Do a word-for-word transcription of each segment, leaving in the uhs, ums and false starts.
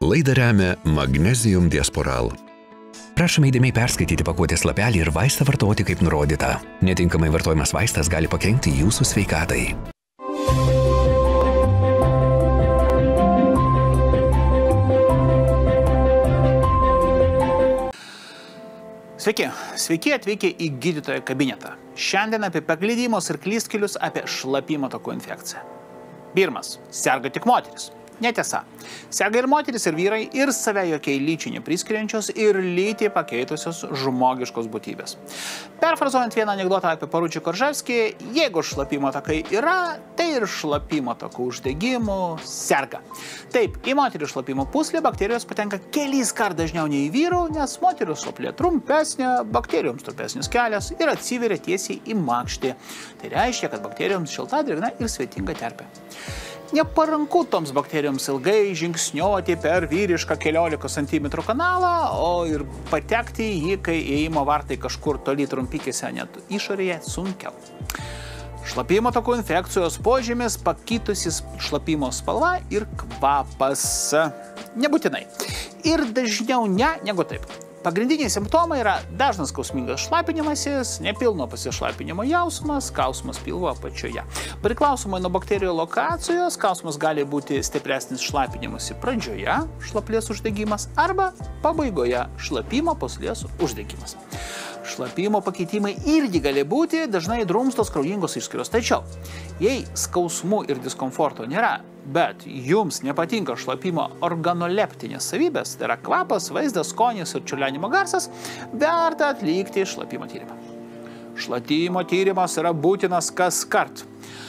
Laidą remia Magnesium Diasporal. Prašome įdėmiai perskaityti pakuotės lapelį ir vaistą vartoti kaip nurodyta. Netinkamai vartojamas vaistas gali pakenkti jūsų sveikatai. Sveiki, sveiki atvykę į gydytojo kabinetą. Šiandien apie paklydimus ir klystkelius, apie šlapimo takų infekciją. Pirmas, serga tik moteris. Netiesa. Serga ir moteris, ir vyrai, ir save jokiai lyčiai nepriskiriančios, ir lytį pakeitusios žmogiškos būtybės. Perfrazuojant vieną anekdotą apie Poručį Korževskį, jeigu šlapimo takai yra, tai ir šlapimo takų uždegimų serga. Taip, į moterį šlapimo pūslę bakterijos patenka kelis kart dažniau nei į vyrų, nes moterių soplė trumpesnė, bakterijoms trumpesnis kelias ir atsiveria tiesiai į makštį. Tai reiškia, kad bakterijoms šilta, drėgna ir svetinga terpė. Neparanku toms bakterijoms ilgai žingsniuoti per vyrišką keliolikos centimetrų kanalą, o ir patekti į jį, kai įėjimo vartai kažkur toli trumpikėse, net išorėje, sunkiau. Šlapimo takų infekcijos požymis pakitusis šlapimo spalva ir kvapas. Nebūtinai. Ir dažniau ne, negu taip. Pagrindiniai simptomai yra dažnas skausmingas šlapinimasis, nepilno pasišlapinimo jausmas, skausmas pilvo apačioje. Priklausomai nuo bakterijų lokacijos, skausmas gali būti stipresnis šlapinimas pradžioje, šlaplės uždegimas, arba pabaigoje, šlapimo pūslės uždegimas. Šlapimo pakeitimai irgi gali būti dažnai drumstos kraujingos išskyros. Tačiau, jei skausmų ir diskomforto nėra, bet jums nepatinka šlapimo organoleptinės savybės, tai yra kvapas, vaizdas, skonis ir čiurlenimo garsas, verta atlikti šlapimo tyrimą. Šlapimo tyrimas yra būtinas kas kart.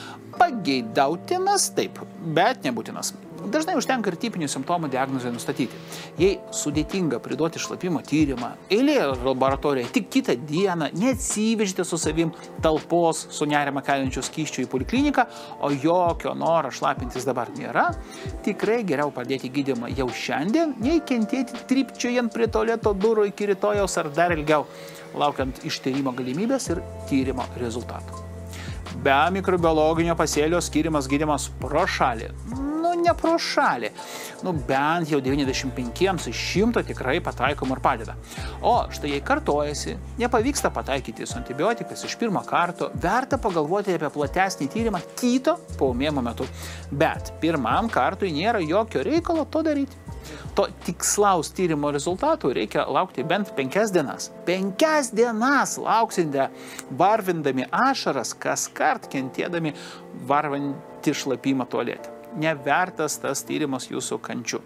Pageidautinas taip, bet nebūtinas. Dažnai užtenka ir tipinių simptomų diagnozę nustatyti. Jei sudėtinga priduoti šlapimo tyrimą, eilė laboratorijoje tik kitą dieną, neatsivežite su savim talpos su nerimą keliančių skysčių į polikliniką, o jokio noro šlapintis dabar nėra, tikrai geriau pradėti gydymą jau šiandien, nei kentėti trypčiojant prie tualeto durų iki rytojaus ar dar ilgiau, laukiant ištyrimo galimybės ir tyrimo rezultatų. Be mikrobiologinio pasėlio skiriamas gydymas pro šalį. Nu, ne pro šalį. Nu, bent jau devyniasdešimt penkiems iš šimto tikrai pataikom ir padeda. O štai jei kartojasi, nepavyksta pataikyti su antibiotikais iš pirmo karto, verta pagalvoti apie platesnį tyrimą kito paūmėjimo metu. Bet pirmam kartui nėra jokio reikalo to daryti. To tikslaus tyrimo rezultatų reikia laukti bent penkias dienas. Penkias dienas lauksite varvindami ašaras, kas kart kentėdami varvantį šlapimą tualete. Nevertas tas tyrimas jūsų kančių.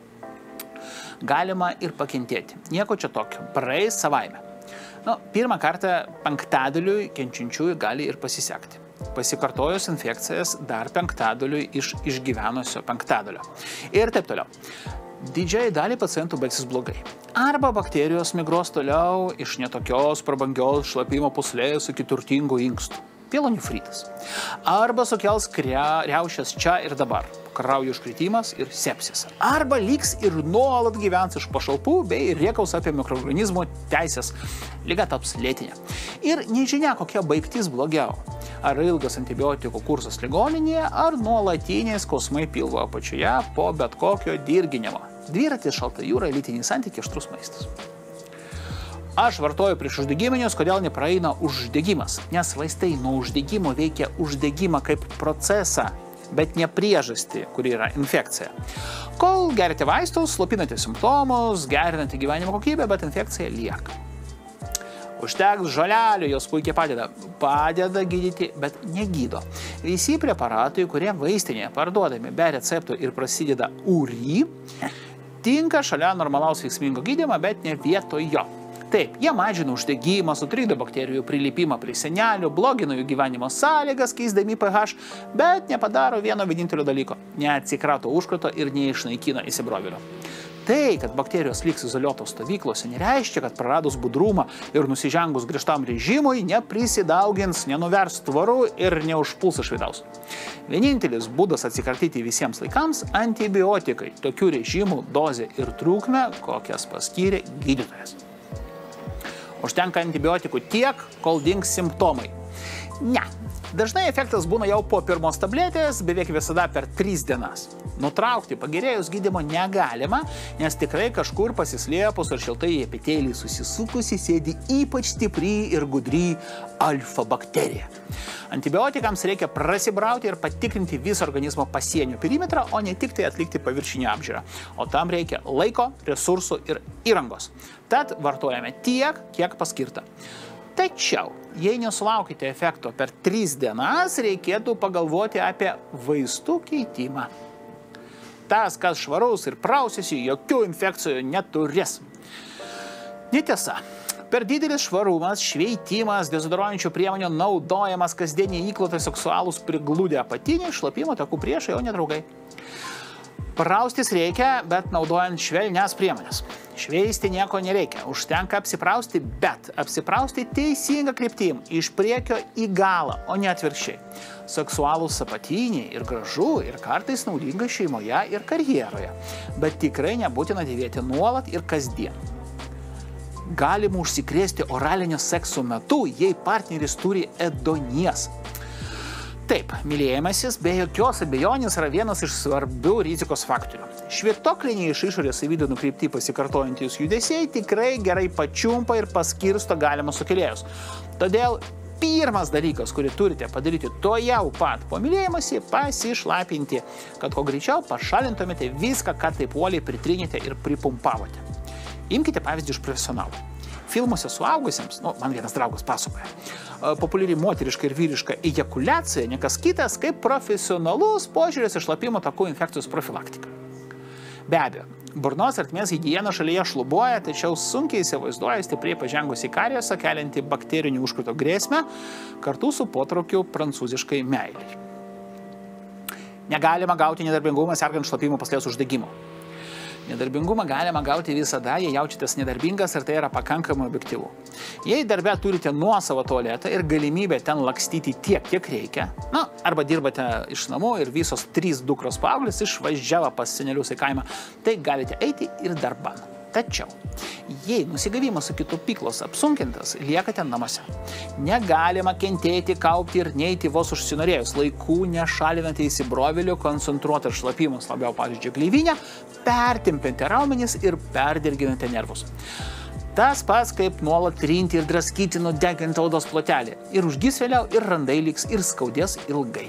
Galima ir pakentėti. Nieko čia tokio. Praeis savaime. Nu, pirmą kartą penktadaliui kenčiančiųjų gali ir pasisekti. Pasikartojus infekcijas dar penktadaliui iš išgyvenusio penktadalio. Ir taip toliau. Didžiai dalį pacientų baigsis blogai. Arba bakterijos migruos toliau iš netokios prabangios šlapimo pūslės iki turtingų inkstų. Pielonefritas. Arba sukels riaušes čia ir dabar. Kraujo užkritimas ir sepsis. Arba liks ir nuolat gyvens iš pašalpų bei riekaus apie mikroorganizmų teisės. Liga taps lėtinė. Ir nežinia, kokia baigtis blogiau. Ar ilgas antibiotikų kursas ligoninėje, ar nuolatiniai skausmai pilvo apačioje po bet kokio dirginimo. Dviratis, šalta jūra, lytiniai santykiai, aštrus maistas. Aš vartoju prieš uždegiminius, kodėl nepraeina uždegimas. Nes vaistai nuo uždegimo veikia uždegimą kaip procesą, bet ne priežastį, kuri yra infekcija. Kol gerite vaistus, slopinate simptomus, gerinate gyvenimo kokybę, bet infekcija lieka. Užteks žolelių, jos puikiai padeda. Padeda gydyti, bet negydo. Visi preparatai, kurie vaistinėje parduodami be receptų ir prasideda ūry, tinka šalia normalaus veiksmingo gydymo, bet ne vietoj jo. Taip, jie mažina uždegimą, sutrikdo bakterijų prilipimą prie senelių, blogina jų gyvenimo sąlygas, keisdami pH, bet nepadaro vieno vienintelio dalyko – neatsikrato užkrato ir neišnaikina įsibrovėlio. Tai, kad bakterijos liks izoliuotos stovyklose, nereiškia, kad praradus budrumą ir nusižengus griežtam režimui neprisidaugins, nenuvers tvorų ir neužpuls iš vidaus. Vienintelis būdas atsikratyti visiems laikams – antibiotikai, tokių režimų, dozė ir trukmė, kokias paskyrė gydytojas. Užtenka antibiotikų tiek, kol dings simptomai. Ne. Dažnai efektas būna jau po pirmos tabletės, beveik visada per tris dienas. Nutraukti pagerėjus gydymo negalima, nes tikrai kažkur pasislėpus ar šiltai į epitelį susisukusi sėdi ypač stipri ir gudri alfa bakterija. Antibiotikams reikia prasibrauti ir patikrinti visą organizmo pasienio perimetrą, o ne tik tai atlikti paviršinę apžiūrą. O tam reikia laiko, resursų ir įrangos. Tad vartojame tiek, kiek paskirta. Tačiau, jei nesulaukite efekto per tris dienas, reikėtų pagalvoti apie vaistų keitimą. Tas, kas švarus ir prausėsi, jokių infekcijų neturės. Netiesa. Per didelis švarumas, šveitimas, dezodoruojančių priemonių naudojamas kasdieniai įklotai seksualūs prigludę apatiniai, šlapimo takų priešai, o ne draugai. Praustis reikia, bet naudojant švelnias priemonės. Šveisti nieko nereikia, užtenka apsiprausti, bet apsiprausti teisinga kryptim, iš priekio į galą, o ne atvirkščiai. Seksualūs apatiniai ir gražu, ir kartais naudinga šeimoje ir karjeroje, bet tikrai nebūtina dėvėti nuolat ir kasdien. Galima užsikrėsti oralinio sekso metu, jei partneris turi ėduonies. Taip, mylėjimasis be jokios abejonės yra vienas iš svarbių rizikos faktorių. Švytuokliniai iš išorės į vidų nukreipti pasikartojantys judesiai tikrai gerai pačiumpa ir paskirsto galimus sukėlėjus. Todėl pirmas dalykas, kurį turite padaryti tuojau pat po mylėjimąsi, pasišlapinti, kad kuo greičiau pašalintumėte viską, ką taip uoliai pritrinėte ir pripumpavote. Imkite pavyzdį iš profesionalų. Filmuose suaugusiems, nu, man vienas draugas pasakoja, populiari moteriška ir vyriška ejakuliacija nekas kitas kaip profesionalus požiūris į šlapimo takų infekcijos profilaktiką. Be abejo, burnos ertmės higiena šalyje šlubuoja, tačiau sunkiai įsivaizduoja stipriai pažengusi kariesą, kelianti bakterinių užkrato grėsmę, kartu su potraukiu prancūziškai meiliai. Negalima gauti nedarbingumą sergant šlapimo pūslės uždegimu. Nedarbingumą galima gauti visada, jei jaučiatės nedarbingas ir tai yra pakankamai objektyvu. Jei darbe turite nuosavą tualetą ir galimybę ten lakstyti tiek, kiek reikia, na, arba dirbate iš namų ir visos trys dukros paauglės išvažiavo pas senelius į kaimą, tai galite eiti ir darban. Tačiau, jei nusigavimas su kitų pyklos apsunkintas, liekate namuose. Negalima kentėti, kaupti ir neiti vos užsinorėjus, laikų nešalinate įsibrovėlių, koncentruotą šlapimus, labiau pavyzdžiui gleivinę, pertempiate raumenis ir perdirginate nervus. Tas pats, kaip nuolat trinti ir draskyti nudegintą odos plotelį. Ir užgis vėliau, ir randai liks, ir skaudės ilgai.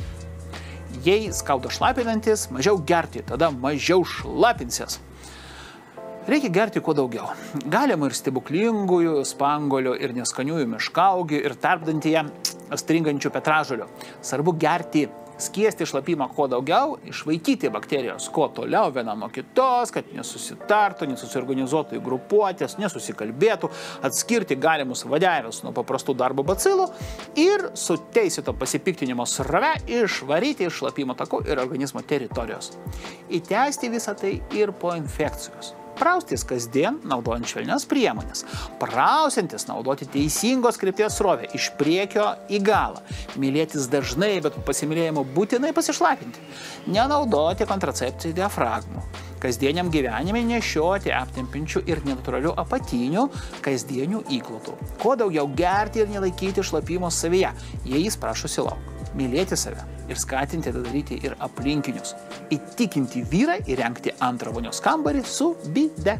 Jei skauda šlapinantis, mažiau gerti, tada mažiau šlapinsies. Reikia gerti kuo daugiau. Galima ir stebuklingųjų, spangolių, ir neskaniųjų miškaugių, ir tarpdantyje stringančių petražolių. Svarbu gerti skiesti šlapimą kuo daugiau, išvaikyti bakterijos kuo toliau viena nuo kitos, kad nesusitartų, nesusiorganizuotų į grupuotės, nesusikalbėtų, atskirti galimus vadeivius nuo paprastų darbo bacilų ir su teisėto pasipiktinimo srove išvaryti iš šlapimo takų ir organizmo teritorijos. Įtęsti visą tai ir po infekcijos. Praustis kasdien, naudojant švelnias priemonės. Prausiantis naudoti teisingos krypties srovę iš priekio į galą. Mylėtis dažnai, bet po pasimylėjimo būtinai pasišlapinti. Nenaudoti kontracepcijų diafragmų. Kasdieniam gyvenime nešioti aptempinčių ir nenatūralių apatinių kasdienių įklotų. Kuo daugiau gerti ir nelaikyti šlapimo savyje, jei jis prašosi lauk. Mylėti save ir skatinti tai daryti ir aplinkinius. Įtikinti vyrą įrengti antrą vonios kambarį su bide.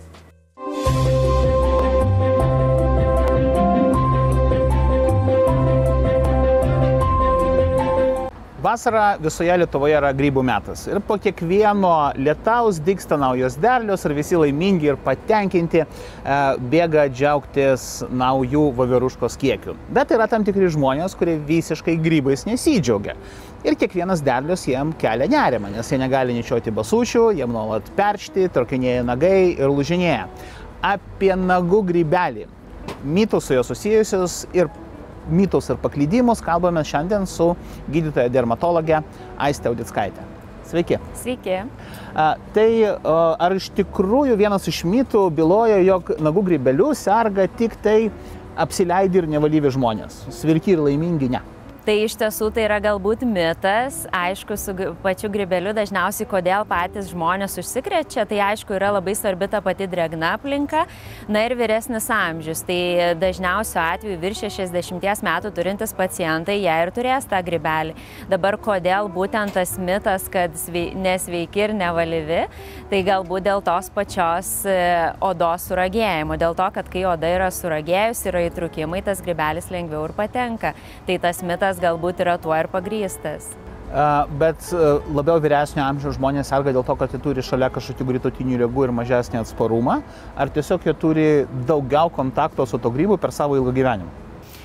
Vasara visoje Lietuvoje yra grybų metas. Ir po kiekvieno lietaus dygsta naujos derlius ir visi laimingi ir patenkinti e, bėga džiaugtis naujų voveruškos kiekių. Bet yra tam tikri žmonės, kurie visiškai grybais nesidžiaugia. Ir kiekvienas derlius jiem kelia nerimą, nes jie negali nešioti basučių, jiem nuolat peršti, traukinėja nagai ir lūžinėja. Apie nagų grybelį, mitus su jo susijusius ir mitus ir paklydimus kalbame šiandien su gydytoja dermatologė Aiste Audickaite. Sveiki. Sveiki. A, tai a, ar iš tikrųjų vienas iš mitų byloja, jog nagų grybeliu serga tik tai apsileidi ir nevalyvi žmonės? Svirki ir laimingi ne? Tai iš tiesų tai yra galbūt mitas, aišku, su pačiu grybeliu dažniausiai kodėl patys žmonės užsikrečia, tai aišku yra labai svarbi ta pati drėgna aplinka, na ir vyresnis amžius, tai dažniausiu atveju virš šešiasdešimties metų turintis pacientai jie ir turės tą grybelį. Dabar kodėl būtent tas mitas, kad nesveiki ir nevalyvi, tai galbūt dėl tos pačios odos suragėjimo, dėl to, kad kai oda yra suragėjus, yra įtrūkimai, tas grybelis lengviau ir patenka. Tai tas mitas galbūt yra tuo ir pagrįstas. Bet labiau vyresnio amžiaus žmonės serga dėl to, kad jie turi šalia kažkokių gretutinių ligų ir mažesnį atsparumą, ar tiesiog jie turi daugiau kontakto su to grybu per savo ilgą gyvenimą?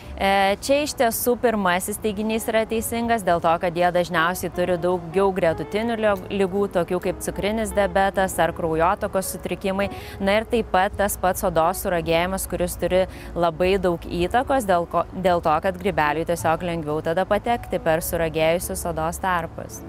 Čia iš tiesų pirmasis teiginys yra teisingas dėl to, kad jie dažniausiai turi daugiau gretutinių ligų, tokių kaip cukrinis diabetas ar kraujotakos sutrikimai. Na ir taip pat tas pats odos suragėjimas, kuris turi labai daug įtakos dėl, ko, dėl to, kad grybeliui tiesiog lengviau tada patekti per suragėjusius odos tarpus.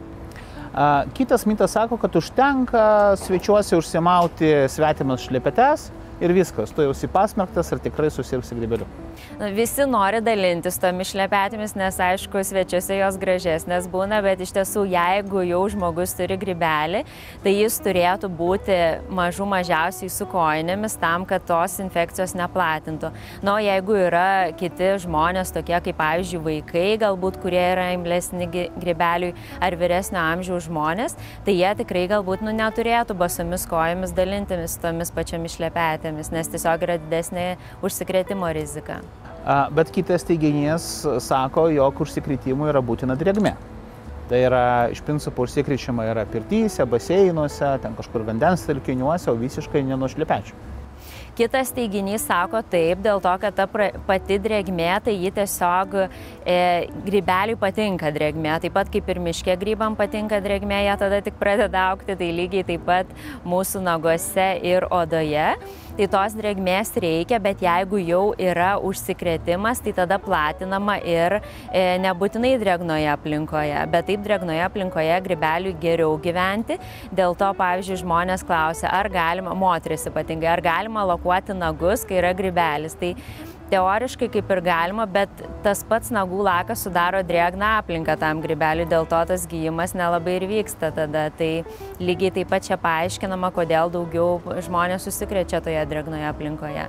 Kitas mitas sako, kad užtenka svečiuose užsimauti svetimas šlepetes ir viskas, tu jau esi pasmerktas ir tikrai susirgsi grybeliu. Visi nori dalintis tomis šlepetėmis, nes aišku, svečiuose jos gražesnės būna, bet iš tiesų, jeigu jau žmogus turi grybelį, tai jis turėtų būti mažų mažiausiai su kojinėmis tam, kad tos infekcijos neplatintų. Na, o jeigu yra kiti žmonės, tokie kaip, pavyzdžiui, vaikai, galbūt, kurie yra imlesni grybeliui ar vyresnio amžiaus žmonės, tai jie tikrai galbūt nu, neturėtų basomis kojomis dalintimis tomis pačiomis šlepetėmis, nes tiesiog yra didesnė užsikrėtimo rizika. Bet kitas teiginys sako, jog užsikrėtimui yra būtina drėgmė. Tai yra, iš principo, užsikrečiama yra pirtyse, baseinuose, ten kažkur vandens telkiniuose, o visiškai ne nuo šlepečių. Kitas teiginys sako taip, dėl to, kad ta pati drėgmė, tai ji tiesiog e, grybeliui patinka drėgmė. Taip pat kaip ir miške grybam patinka drėgmė, jie tada tik pradeda augti, tai lygiai taip pat mūsų naguose ir odoje. Tai tos drėgmės reikia, bet jeigu jau yra užsikrėtimas, tai tada platinama ir e, nebūtinai drėgnoje aplinkoje. Bet taip drėgnoje aplinkoje grybeliui geriau gyventi. Dėl to, pavyzdžiui, žmonės klausia, ar galima, moteris ypatingai, ar galima lakuoti nagus, kai yra grybelis. Tai teoriškai kaip ir galima, bet tas pats nagų lakas sudaro drėgną aplinką tam grybeliui, dėl to tas gyjimas nelabai ir vyksta tada. Tai lygiai taip pat čia paaiškinama, kodėl daugiau žmonės susikrečia toje drėgnoje aplinkoje.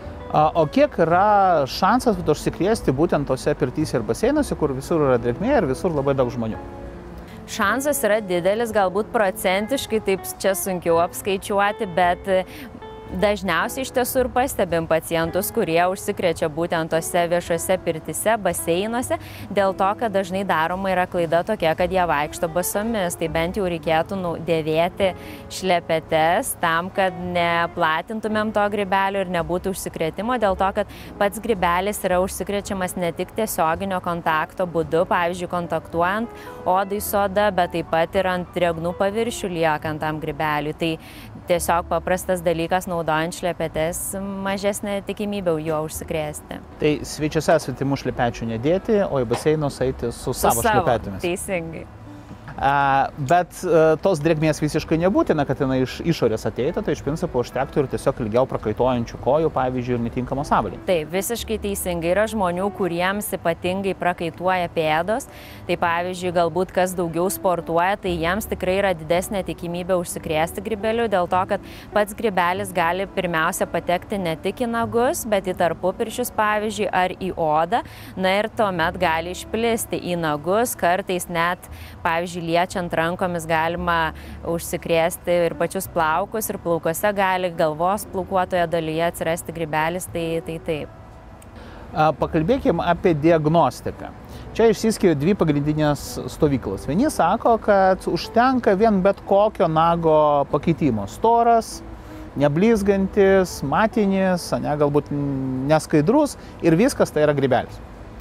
O kiek yra šansas užsikrėsti būtent tose pirtyse ir baseinuose, kur visur yra drėgmė ir visur labai daug žmonių? Šansas yra didelis, galbūt procentiškai, taip čia sunkiau apskaičiuoti, bet dažniausiai iš tiesų ir pastebim pacientus, kurie užsikrečia būtent tose viešose pirtyse, baseinuose, dėl to, kad dažnai daroma yra klaida tokia, kad jie vaikšto basomis. Tai bent jau reikėtų nu, dėvėti šlepetes tam, kad neplatintumėm to grybelio ir nebūtų užsikrėtimo, dėl to, kad pats grybelis yra užsikrečiamas ne tik tiesioginio kontakto būdu, pavyzdžiui, kontaktuojant odai su oda, bet taip pat ir ant drėgnų paviršių liekant tam grybeliui. Tai tiesiog paprastas dalykas, naudojant šlepetes, mažesnė tikimybė juo užsikrėsti. Tai svečiuose svetimų šlepečių nedėti, o į baseinus eiti su, su savo, savo šlepetėmis. Teisingai. A, bet a, tos drėgmės visiškai nebūtina, kad jinai iš išorės ateitų, tai iš principo užtektų ir tiesiog ilgiau prakaituojančių kojų, pavyzdžiui, ir netinkamos avalynės. Taip, visiškai teisingai. Yra žmonių, kuriems ypatingai prakaituoja pėdos. Tai pavyzdžiui, galbūt kas daugiau sportuoja, tai jiems tikrai yra didesnė tikimybė užsikrėsti grybeliu, dėl to, kad pats grybelis gali pirmiausia patekti ne tik į nagus, bet į tarpupirščius, pavyzdžiui, ar į odą. Na ir tuomet gali išplisti į nagus, kartais net, pavyzdžiui, liečiant rankomis galima užsikrėsti ir pačius plaukus, ir plaukose gali galvos plaukuotoje dalyje atsirasti grybelis, tai, tai taip. Pakalbėkime apie diagnostiką. Čia išsiskiria dvi pagrindinės stovyklos. Vieni sako, kad užtenka vien bet kokio nago pakeitimo. Storas, neblizgantis, matinis, ne, galbūt neskaidrus ir viskas tai yra grybelis.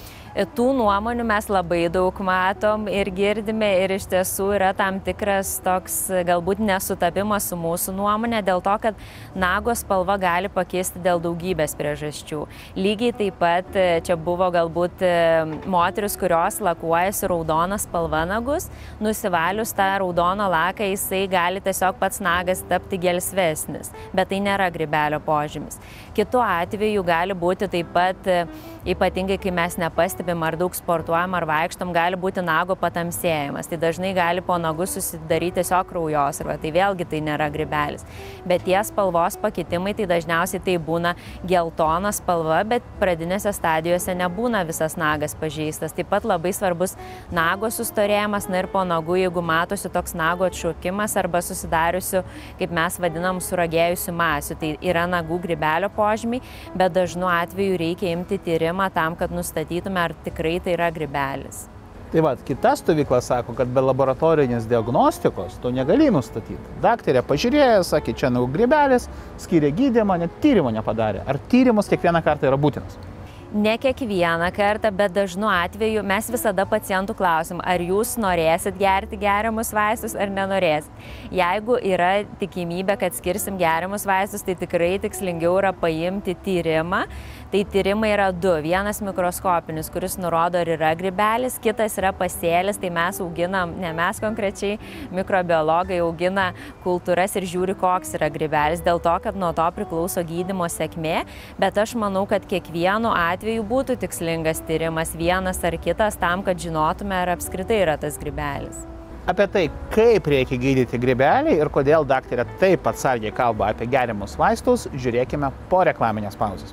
Tų nuomonių mes labai daug matom ir girdime ir iš tiesų yra tam tikras toks galbūt nesutapimas su mūsų nuomonė dėl to, kad nago spalva gali pakisti dėl daugybės priežasčių. Lygiai taip pat čia buvo galbūt moteris, kurios lakuojasi raudoną spalvą nagus, nusivalius tą raudoną laką jisai gali tiesiog pats nagas tapti gelsvesnis, bet tai nėra grybelio požymis. Kitu atveju gali būti taip pat, ypatingai kai mes nepastebime dirbim, ar daug sportuojam, ar vaikštom, gali būti nago patamsėjimas. Tai dažnai gali po nagu susidaryti tiesiog kraujosrūva, tai vėlgi tai nėra grybelis. Bet tie spalvos pakitimai, tai dažniausiai tai būna geltona spalva, bet pradinėse stadijose nebūna visas nagas pažeistas. Taip pat labai svarbus nago sustorėjimas, na ir po nagų, jeigu matosi toks nago atšaukimas arba susidariusių, kaip mes vadinam, suragėjusių masių. Tai yra nagų grybelio požymiai, bet dažnu atveju reikia imti tyrimą tam, kad nustatytume, ar tikrai tai yra grybelis. Tai va, kita stovykla sako, kad be laboratorinės diagnostikos to negali nustatyti. Daktarė pažiūrėjo, sakė, čia nagų grybelis, skyrė gydymą, net tyrimo nepadarė. Ar tyrimas kiekvieną kartą yra būtinas? Ne kiekvieną kartą, bet dažnu atveju mes visada pacientų klausim, ar jūs norėsit gerti geriamus vaistus ar nenorėsit. Jeigu yra tikimybė, kad skirsim geriamus vaistus, tai tikrai tikslingiau yra paimti tyrimą. Tai tyrimai yra du. Vienas mikroskopinis, kuris nurodo, ar yra grybelis, kitas yra pasėlis, tai mes auginam, ne mes konkrečiai, mikrobiologai augina kultūras ir žiūri, koks yra grybelis, dėl to, kad nuo to priklauso gydymo sėkmė, bet aš manau, kad kiekvienu atveju būtų tikslingas tyrimas vienas ar kitas tam, kad žinotume, ar apskritai yra tas grybelis. Apie tai, kaip reikia gydyti grybelį ir kodėl daktarė taip atsargiai kalba apie geriamus vaistus, žiūrėkime po reklaminės pauzės.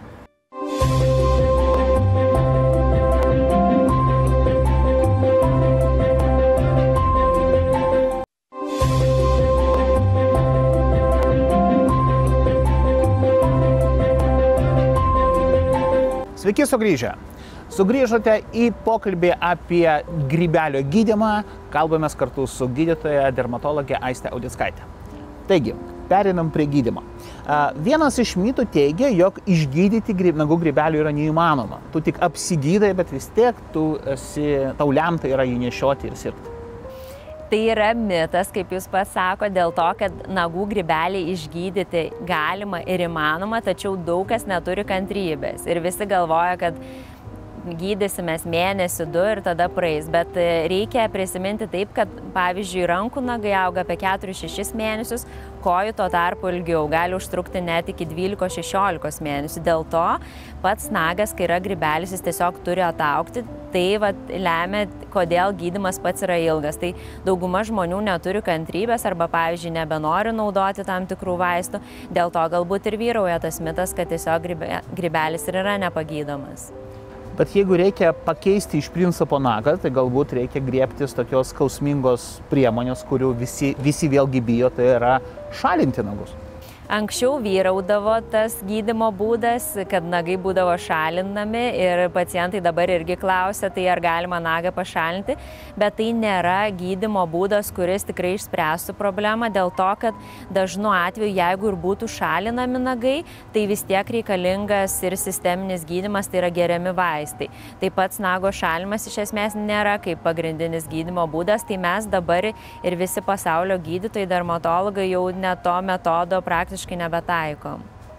Sveiki sugrįžę. Sugrįžote į pokalbį apie grybelio gydymą. Kalbamės kartu su gydytoja dermatologė Aiste Audickaite. Taigi, perinam prie gydymo. Vienas iš mitų teigia, jog išgydyti nagų grybelių yra neįmanoma. Tu tik apsigydai, bet vis tiek tu esi, tau lemta yra jį nešioti ir sirgti. Tai yra mitas, kaip jūs pats sako, dėl to, kad nagų grybelį išgydyti galima ir įmanoma, tačiau daug kas neturi kantrybės. Ir visi galvoja, kad gydysimės mėnesį, du ir tada praeis. Bet reikia prisiminti taip, kad pavyzdžiui, rankų nagai auga apie keturis šešis mėnesius, kojų tuo tarpu ilgiau, gali užtrukti net iki dvylikos šešiolikos mėnesių. Dėl to pats nagas, kai yra grybelis, jis tiesiog turi ataugti. Tai vat, lemia, kodėl gydymas pats yra ilgas. Tai dauguma žmonių neturi kantrybės arba, pavyzdžiui, nebenori naudoti tam tikrų vaistų. Dėl to galbūt ir vyrauja tas mitas, kad tiesiog grybelis ir yra nepagydomas. Bet jeigu reikia pakeisti iš principo nagą, tai galbūt reikia griebtis tokios skausmingos priemonės, kurių visi, visi vėlgi bijo, tai yra šalinti nagus. Anksčiau vyraudavo tas gydymo būdas, kad nagai būdavo šalinami ir pacientai dabar irgi klausia, tai ar galima nagą pašalinti, bet tai nėra gydymo būdas, kuris tikrai išspręstų problemą, dėl to, kad dažnu atveju, jeigu ir būtų šalinami nagai, tai vis tiek reikalingas ir sisteminis gydymas, tai yra geriami vaistai. Taip pat nago šalinimas iš esmės nėra kaip pagrindinis gydymo būdas, tai mes dabar ir visi pasaulio gydytojai, dermatologai jau ne to metodo praktiškai nebetaikom.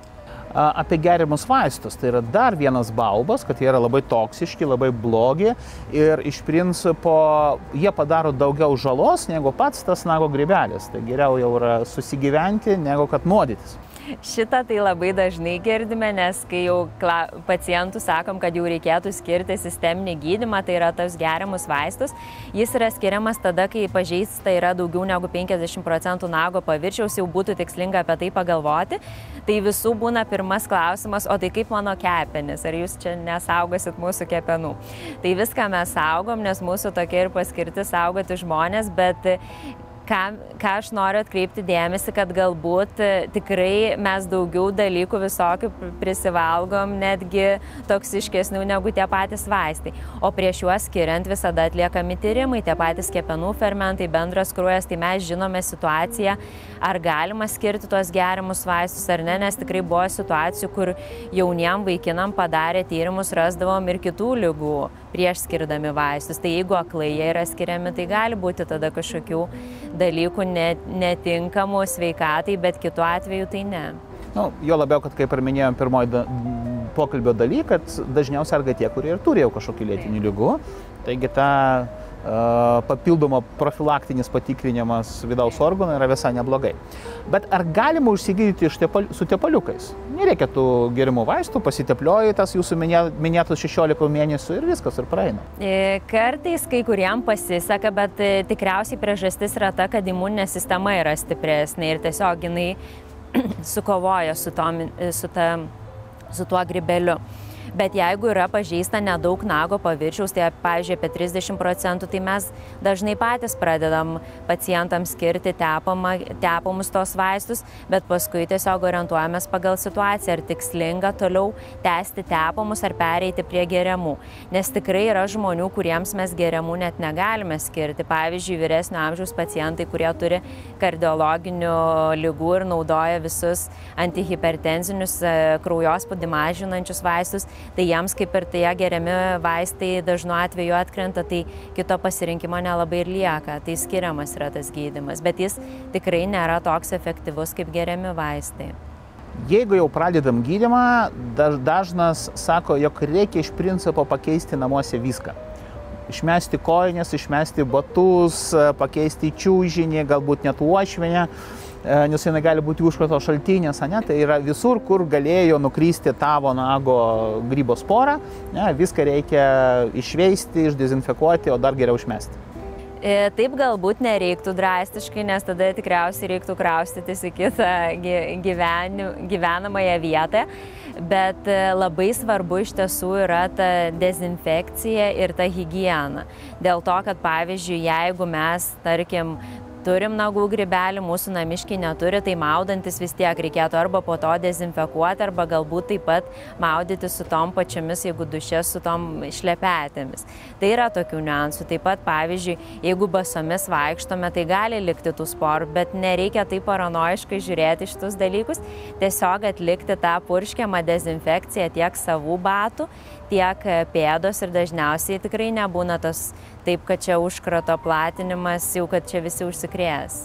Apie geriamus vaistus, tai yra dar vienas baubas, kad jie yra labai toksiški, labai blogi ir iš principo jie padaro daugiau žalos negu pats tas nago grybelis. Tai geriau jau yra susigyventi, negu kad nuodytis. Šitą tai labai dažnai girdime, nes kai jau pacientų sakom, kad jau reikėtų skirti sisteminį gydymą, tai yra tos geriamus vaistus, jis yra skiriamas tada, kai pažeista yra daugiau negu penkiasdešimt procentų nago paviršiaus, jau būtų tikslinga apie tai pagalvoti. Tai visų būna pirmas klausimas, o tai kaip mano kepenis, ar jūs čia nesaugosit mūsų kepenų? Tai viską mes saugom, nes mūsų tokia ir paskirtis saugoti žmonės, bet Ką, ką aš noriu atkreipti dėmesį, kad galbūt tikrai mes daugiau dalykų visokių prisivalgom, netgi toksiškesnių negu tie patys vaistai. O prieš juos skiriant visada atliekami tyrimai, tie patys kepenų fermentai, bendras kraujas, tai mes žinome situaciją, ar galima skirti tuos geriamus vaistus ar ne, nes tikrai buvo situacijų, kur jauniem vaikinam padarė tyrimus, rasdavom ir kitų ligų prieš skirdami vaistus. Tai jeigu aklai jie yra skiriami, tai gali būti tada kažkokių dalykų netinkamų sveikatai, bet kitu atveju tai ne. Nu, jo labiau, kad kaip ir minėjom pirmoji da, pokalbio daly, kad dažniausiai serga tie, kurie ir turi jau kažkokių lėtinių ligų. Taigi ta papildomo profilaktinis patikrinimas vidaus organų yra visai neblogai. Bet ar galima užsigydyti su tepaliukais? Nereikia tų gerimų vaistų, pasiteplioji tas jūsų minėtus šešiolika mėnesių ir viskas ir praeina. Kartais kai kuriem pasiseka, bet tikriausiai priežastis yra ta, kad imuninė sistema yra stipresnė ir tiesiog jinai sukovoja su, tom, su, ta, su tuo grybeliu. Bet jeigu yra pažeista nedaug nago paviršiaus, tai pavyzdžiui apie trisdešimt procentų, tai mes dažnai patys pradedam pacientams skirti tepama, tepamus tos vaistus, bet paskui tiesiog orientuojamės pagal situaciją, ar tikslinga toliau tęsti tepamus ar pereiti prie geriamų. Nes tikrai yra žmonių, kuriems mes geriamų net negalime skirti. Pavyzdžiui, vyresnio amžiaus pacientai, kurie turi kardiologinių ligų ir naudoja visus antihipertenzinius kraujospūdį mažinančius vaistus, tai jiems kaip ir tie geriami vaistai dažnu atveju atkrenta, tai kito pasirinkimo nelabai ir lieka. Tai skiriamas yra tas gydymas, bet jis tikrai nėra toks efektyvus kaip geriami vaistai. Jeigu jau pradedam gydymą, dažnas sako, jog reikia iš principo pakeisti namuose viską. Išmesti kojines, išmesti batus, pakeisti čiūžinį, galbūt net uošvienę, nes jinai gali būti užkrato šaltinės, ne? Tai yra visur, kur galėjo nukristi tavo nago grybo sporą, ne? Viską reikia išveisti, išdezinfekuoti, o dar geriau išmesti. Taip galbūt nereiktų drastiškai, nes tada tikriausiai reiktų kraustytis į kitą gyvenamąją vietą, bet labai svarbu iš tiesų yra ta dezinfekcija ir ta higiena. Dėl to, kad pavyzdžiui, jeigu mes, tarkim, turim nagų grybelį, mūsų namiškiai neturi, tai maudantis vis tiek reikėtų arba po to dezinfekuoti, arba galbūt taip pat maudyti su tom pačiomis, jeigu duše, su tom šlepetėmis. Tai yra tokių niuansų. Taip pat, pavyzdžiui, jeigu basomis vaikštome, tai gali likti tų sporų, bet nereikia taip paranoiškai žiūrėti šitus dalykus, tiesiog atlikti tą purškiamą dezinfekciją tiek savų batų, tiek pėdos ir dažniausiai tikrai nebūna tas taip, kad čia užkrato platinimas, jau kad čia visi užsikrės.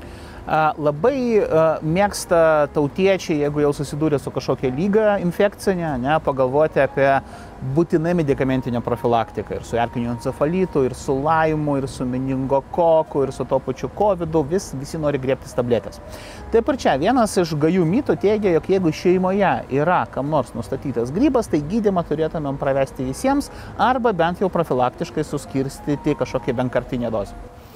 Labai mėgsta tautiečiai, jeigu jau susidūrė su kažkokia lyga infekcinė, ne, pagalvoti apie būtinai medikamentinę profilaktiką ir su erkiniu encefalitu, ir su laimu, ir su meningokoku, ir su to pačiu kovidu, vis, visi nori griebtis tabletės. Taip ir čia vienas iš gajų mitų teigia, jog jeigu šeimoje yra kam nors nustatytas grybas, tai gydymą turėtumėm pravesti visiems arba bent jau profilaktiškai suskirstyti kažkokią vienkartinę dozę.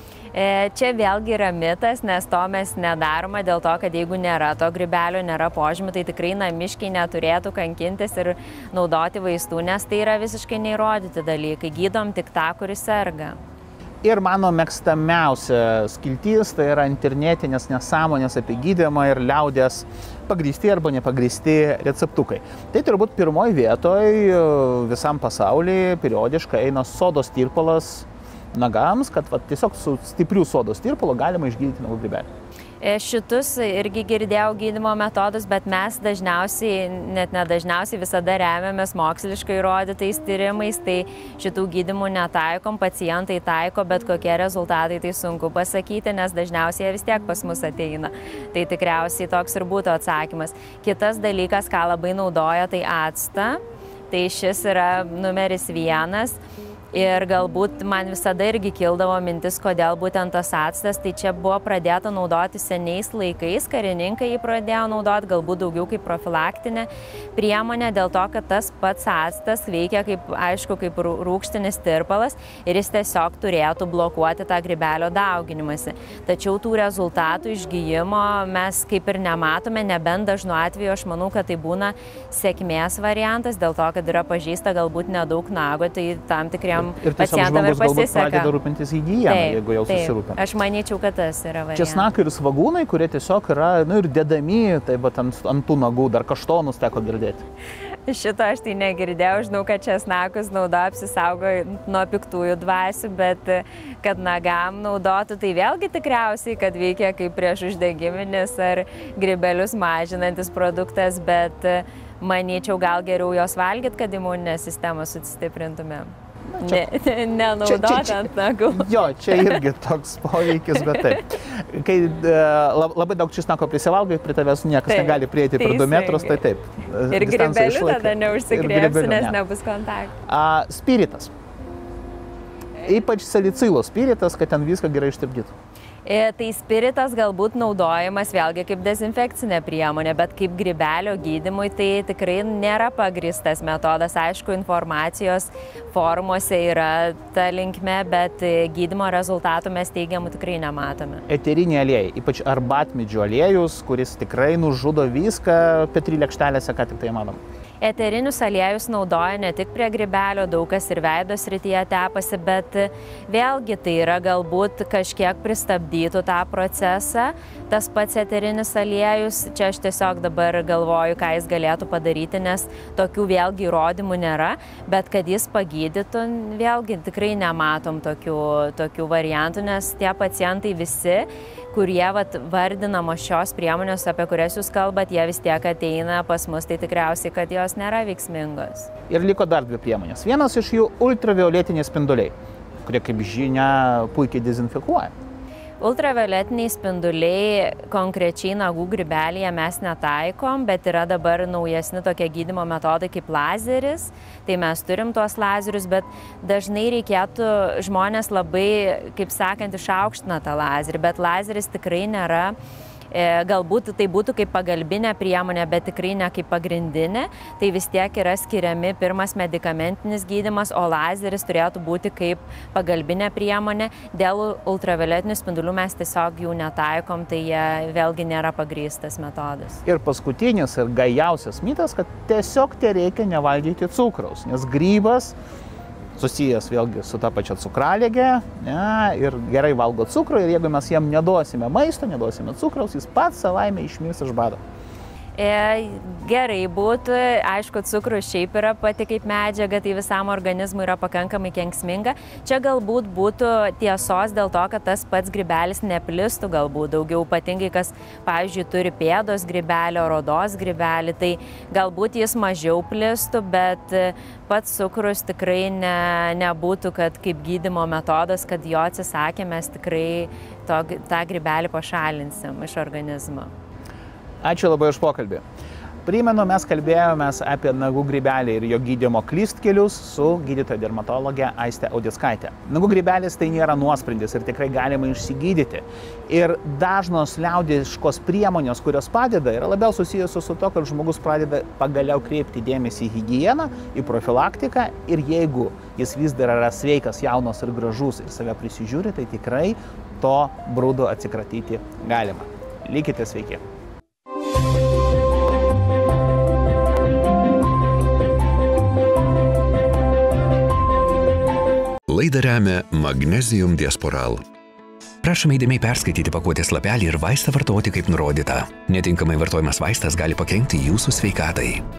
Čia vėlgi yra mitas, nes to mes nedaroma dėl to, kad jeigu nėra to grybelio, nėra požymių, tai tikrai namiškiai neturėtų kankintis ir naudoti vaistų, nes tai yra visiškai neįrodyti dalykai. Gydom tik tą, kuris serga. Ir mano mėgstamiausia skiltis, tai yra internetinės nesąmonės apie gydymą ir liaudės pagrįsti arba nepagrįsti receptukai. Tai turbūt pirmoji vietoje visam pasaulyje periodiškai eina sodos tirpalas nagams, kad va, tiesiog su stipriu sodos tirpalu galima išgydyti nagų grybelį. Šitus irgi girdėjau gydymo metodus, bet mes dažniausiai, net nedažniausiai visada remiamės moksliškai įrodytais tyrimais, tai šitų gydymų netaikom, pacientai taiko, bet kokie rezultatai tai sunku pasakyti, nes dažniausiai jie vis tiek pas mus ateina. Tai tikriausiai toks ir būtų atsakymas. Kitas dalykas, ką labai naudoja, tai actą, tai šis yra numeris vienas. Ir galbūt man visada irgi kildavo mintis, kodėl būtent tas actas, tai čia buvo pradėta naudoti seniais laikais, karininkai jį pradėjo naudoti, galbūt daugiau kaip profilaktinė priemonė, dėl to, kad tas pats actas veikia kaip, aišku, kaip rūgštinis tirpalas ir jis tiesiog turėtų blokuoti tą grybelio dauginimąsi. Tačiau tų rezultatų išgyjimo mes kaip ir nematome, nebent dažnu atveju aš manau, kad tai būna sėkmės variantas, dėl to, kad yra pažįsta galbūt nedaug nago, tai tam tikriem ir tiesiog žmogus galbūt pradeda rūpintis higieną, jeigu jau susirūpina. Aš manyčiau, kad tas yra variantas. Česnakai ir svagūnai, kurie tiesiog yra, nu, ir dedami, taip pat ant, ant tų nagų, dar kaštonus teko girdėti. Šito aš tai negirdėjau, žinau, kad česnakus naudoja apsisaugo nuo piktųjų dvasių, bet kad nagam naudotų, tai vėlgi tikriausiai, kad veikia kaip prieš uždegiminis ar grybelius mažinantis produktas, bet manyčiau, gal geriau jos valgyt, kad imuninę sistemą sustiprintumėm. Ne, nenaudot ant nagų. Jo, čia irgi toks poveikis, bet taip. Kai labai daug česnako prisivalgai, prie tavęs niekas taip, negali prieiti per du metrus, tai taip. Ir grybelių tada neužsikrėpsi, nes nebus kontaktų. Spiritas. Ypač salicilo spiritas, kad ten viską gerai ištirpdytų. Tai spiritas galbūt naudojamas vėlgi kaip dezinfekcinė priemonė, bet kaip grybelio gydymui tai tikrai nėra pagrįstas metodas. Aišku, informacijos formuose yra ta linkme, bet gydymo rezultatų mes teigiamų tikrai nematome. Eteriniai aliejai, ypač arbatmedžių aliejus, kuris tikrai nužudo viską Petri lėkštelėse, ką tik tai manom. Eterinius aliejus naudoja ne tik prie grybelio, daug kas ir veido srityje tepasi, bet vėlgi tai yra galbūt kažkiek pristabdytų tą procesą. Tas pats eterinis aliejus, čia aš tiesiog dabar galvoju, ką jis galėtų padaryti, nes tokių vėlgi įrodymų nėra, bet kad jis pagydytų, vėlgi tikrai nematom tokių, tokių variantų, nes tie pacientai visi, kurie vat, vardinamos šios priemonės, apie kurias jūs kalbat, jie vis tiek ateina pas mus, tai tikriausiai, kad jos nėra veiksmingos. Ir liko dar dvi priemonės. Vienas iš jų ultravioletiniai spinduliai, kurie, kaip žinia, puikiai dezinfekuoja. Ultravioletiniai spinduliai konkrečiai nagų grybelėje mes netaikom, bet yra dabar naujesni tokie gydymo metodai kaip lazeris. Tai mes turim tuos lazerius, bet dažnai reikėtų, žmonės labai, kaip sakant, išaukština tą lazerį, bet lazeris tikrai nėra. Galbūt tai būtų kaip pagalbinė priemonė, bet tikrai ne kaip pagrindinė. Tai vis tiek yra skiriami pirmas medikamentinis gydymas, o lazeris turėtų būti kaip pagalbinė priemonė. Dėl ultravioletinių spindulių mes tiesiog jų netaikom, tai jie vėlgi nėra pagrįstas metodas. Ir paskutinis ir gajausias mitas, kad tiesiog te reikia nevalgyti cukraus, nes grybas susijęs vėlgi su ta pačia cukralėge, ne, ir gerai valgo cukrų, ir jeigu mes jam neduosime maisto, neduosime cukraus, jis pats savaime išmirs iš bado. E, gerai būtų, aišku, cukrus šiaip yra pati kaip medžiaga, tai visam organizmui yra pakankamai kenksminga. Čia galbūt būtų tiesos dėl to, kad tas pats grybelis neplistų galbūt daugiau, ypatingai kas, pavyzdžiui, turi pėdos grybelį, odos grybelį, tai galbūt jis mažiau plistų, bet pats cukrus tikrai ne, nebūtų, kad kaip gydymo metodas, kad jo atsisakė, mes tikrai to, tą grybelį pašalinsim iš organizmo. Ačiū labai už pokalbį. Primenu, mes kalbėjomės apie nagų grybelį ir jo gydymo klystkelius su gydytoja dermatologė Aiste Audickaite. Nagų grybelis tai nėra nuosprendis ir tikrai galima išsigydyti. Ir dažnos liaudiškos priemonės, kurios padeda, yra labiau susijusios su to, kad žmogus pradeda pagaliau kreipti dėmesį į higieną, į profilaktiką, ir jeigu jis vis dar yra sveikas, jaunas ir gražus ir save prisižiūri, tai tikrai to brudo atsikratyti galima. Likite sveiki. Laidą remia Magnesium Diasporal. Prašome įdėmiai perskaityti pakuotės lapelį ir vaistą vartoti kaip nurodyta. Netinkamai vartojamas vaistas gali pakenkti jūsų sveikatai.